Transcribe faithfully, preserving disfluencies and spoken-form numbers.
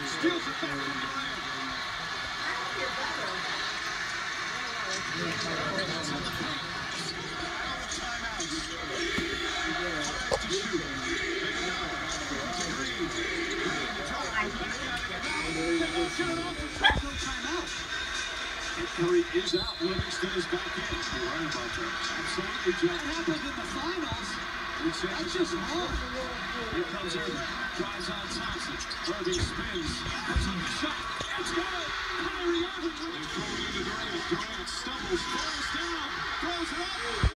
Steals it back from Durant. Curry is out. Livingston is back in. You're right about that. Absolutely, Joe. What happened in the finals? That's just wrong. Here comes Irving. Drives on Thompson. Irving spins. Puts up the shot. It's good. Kyrie Irving. They throw it into Durant. Durant stumbles. Falls down. Throws it up.